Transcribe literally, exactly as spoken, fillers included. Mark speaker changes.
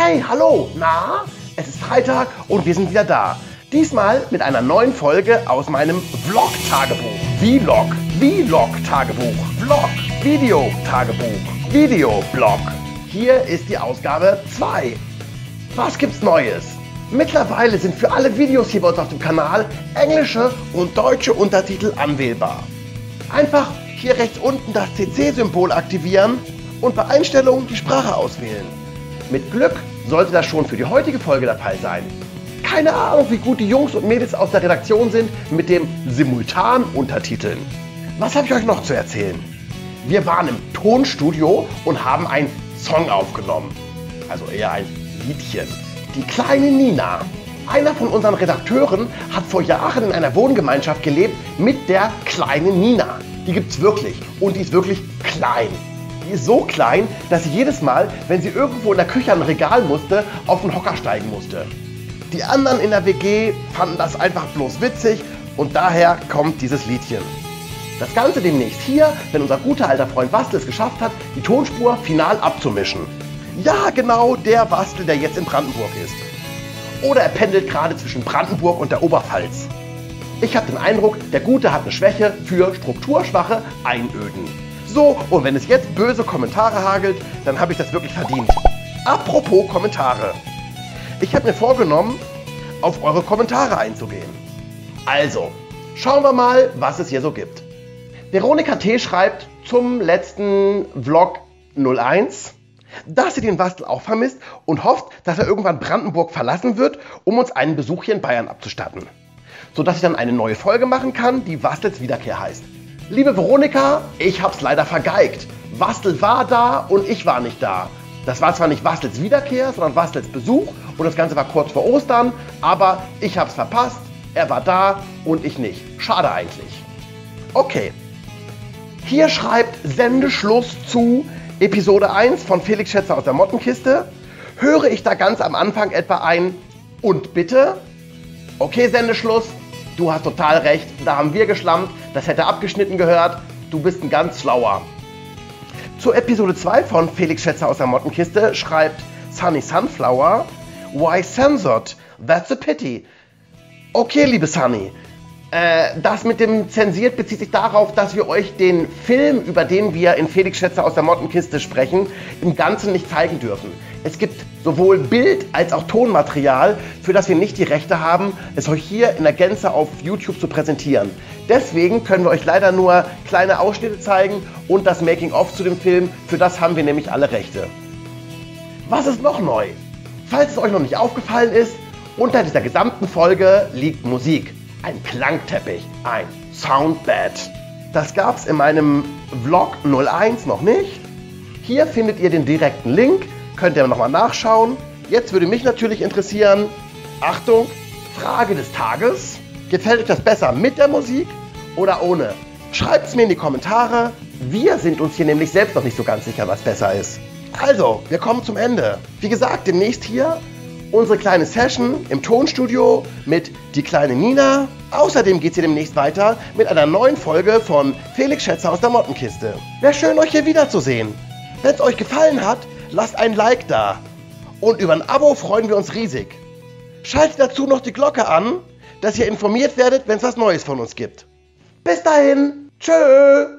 Speaker 1: Hey, hallo, na? Es ist Freitag und wir sind wieder da. Diesmal mit einer neuen Folge aus meinem Vlog-Tagebuch. Vlog, Vlog-Tagebuch, Vlog, Video-Tagebuch, Video-Blog. Hier ist die Ausgabe zwei. Was gibt's Neues? Mittlerweile sind für alle Videos hier bei uns auf dem Kanal englische und deutsche Untertitel anwählbar. Einfach hier rechts unten das C C-Symbol aktivieren und bei Einstellungen die Sprache auswählen. Mit Glück sollte das schon für die heutige Folge der Fall sein. Keine Ahnung, wie gut die Jungs und Mädels aus der Redaktion sind mit dem Simultan-Untertiteln. Was habe ich euch noch zu erzählen? Wir waren im Tonstudio und haben einen Song aufgenommen. Also eher ein Liedchen. Die kleine Nina. Einer von unseren Redakteuren hat vor Jahren in einer Wohngemeinschaft gelebt mit der kleinen Nina. Die gibt's wirklich und die ist wirklich klein. Die ist so klein, dass sie jedes Mal, wenn sie irgendwo in der Küche an ein Regal musste, auf den Hocker steigen musste. Die anderen in der W G fanden das einfach bloß witzig und daher kommt dieses Liedchen. Das Ganze demnächst hier, wenn unser guter alter Freund Wastel es geschafft hat, die Tonspur final abzumischen. Ja, genau der Wastel, der jetzt in Brandenburg ist. Oder er pendelt gerade zwischen Brandenburg und der Oberpfalz. Ich habe den Eindruck, der Gute hat eine Schwäche für strukturschwache Einöden. So, und wenn es jetzt böse Kommentare hagelt, dann habe ich das wirklich verdient. Apropos Kommentare. Ich habe mir vorgenommen, auf eure Kommentare einzugehen. Also, schauen wir mal, was es hier so gibt. Veronika T. schreibt zum letzten Vlog null eins, dass sie den Wastel auch vermisst und hofft, dass er irgendwann Brandenburg verlassen wird, um uns einen Besuch hier in Bayern abzustatten. Sodass ich dann eine neue Folge machen kann, die Wastels Wiederkehr heißt. Liebe Veronika, ich hab's leider vergeigt. Wastel war da und ich war nicht da. Das war zwar nicht Wastels Wiederkehr, sondern Wastels Besuch und das Ganze war kurz vor Ostern, aber ich hab's verpasst, er war da und ich nicht. Schade eigentlich. Okay. Hier schreibt Sendeschluss zu Episode eins von Felix Schätzer aus der Mottenkiste. Höre ich da ganz am Anfang etwa ein und bitte? Okay, Sendeschluss. Du hast total recht, da haben wir geschlammt, das hätte abgeschnitten gehört, du bist ein ganz schlauer. Zur Episode zwei von Felix Schätzer aus der Mottenkiste schreibt Sunny Sunflower, why censored? That's a pity. Okay, liebe Sunny, äh, das mit dem zensiert bezieht sich darauf, dass wir euch den Film, über den wir in Felix Schätzer aus der Mottenkiste sprechen, im Ganzen nicht zeigen dürfen. Es gibt sowohl Bild- als auch Tonmaterial, für das wir nicht die Rechte haben, es euch hier in der Gänze auf YouTube zu präsentieren. Deswegen können wir euch leider nur kleine Ausschnitte zeigen und das Making-of zu dem Film, für das haben wir nämlich alle Rechte. Was ist noch neu? Falls es euch noch nicht aufgefallen ist, unter dieser gesamten Folge liegt Musik. Ein Klangteppich, ein Soundbed. Das gab es in meinem Vlog null eins noch nicht. Hier findet ihr den direkten Link. Könnt ihr nochmal nachschauen. Jetzt würde mich natürlich interessieren, Achtung, Frage des Tages. Gefällt euch das besser mit der Musik oder ohne? Schreibt es mir in die Kommentare. Wir sind uns hier nämlich selbst noch nicht so ganz sicher, was besser ist. Also, wir kommen zum Ende. Wie gesagt, demnächst hier unsere kleine Session im Tonstudio mit die kleine Nina. Außerdem geht es hier demnächst weiter mit einer neuen Folge von Felix Schätzer aus der Mottenkiste. Wäre schön, euch hier wiederzusehen. Wenn es euch gefallen hat, lasst ein Like da. Und über ein Abo freuen wir uns riesig. Schaltet dazu noch die Glocke an, dass ihr informiert werdet, wenn es was Neues von uns gibt. Bis dahin. Tschö.